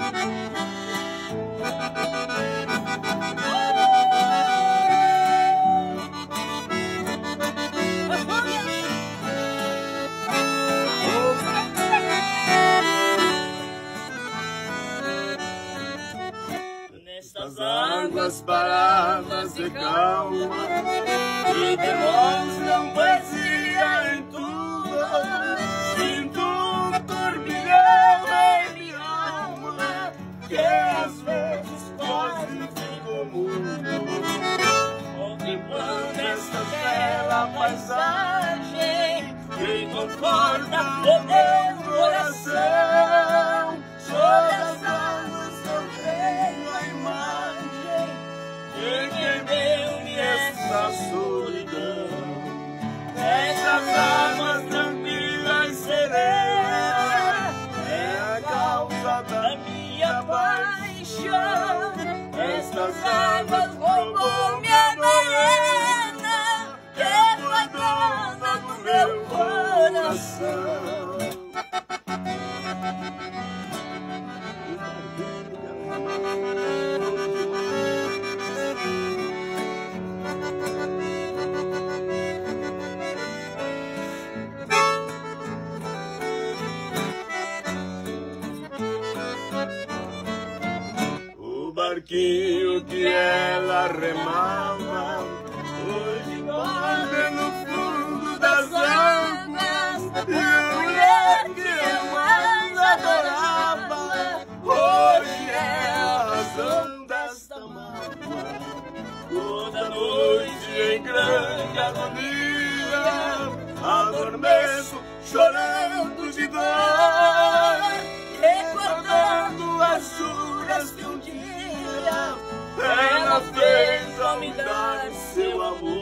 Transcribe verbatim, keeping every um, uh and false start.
Nestas águas paradas de calma que demonstram poesia em tudo, sinto um turbilhão em minha alma que às vezes quase fico mudo, contemplando esta bela paisagem que conforta o meu coração. Sobre as águas eu tenho a imagem de quem deu-me esta solidão. Estas águas tranquilas e serenas é a causa da minha paixão. Estas águas roubou minha morena, que foi dona do meu coração. O barquinho que ela remava hoje corre no fundo das águas, e a mulher que eu mais adorava hoje é a razão desta mágoa. Toda noite em grande agonia adormeço chorando de dor, recordando as juras que um dia ela fez ao me dar seu amor.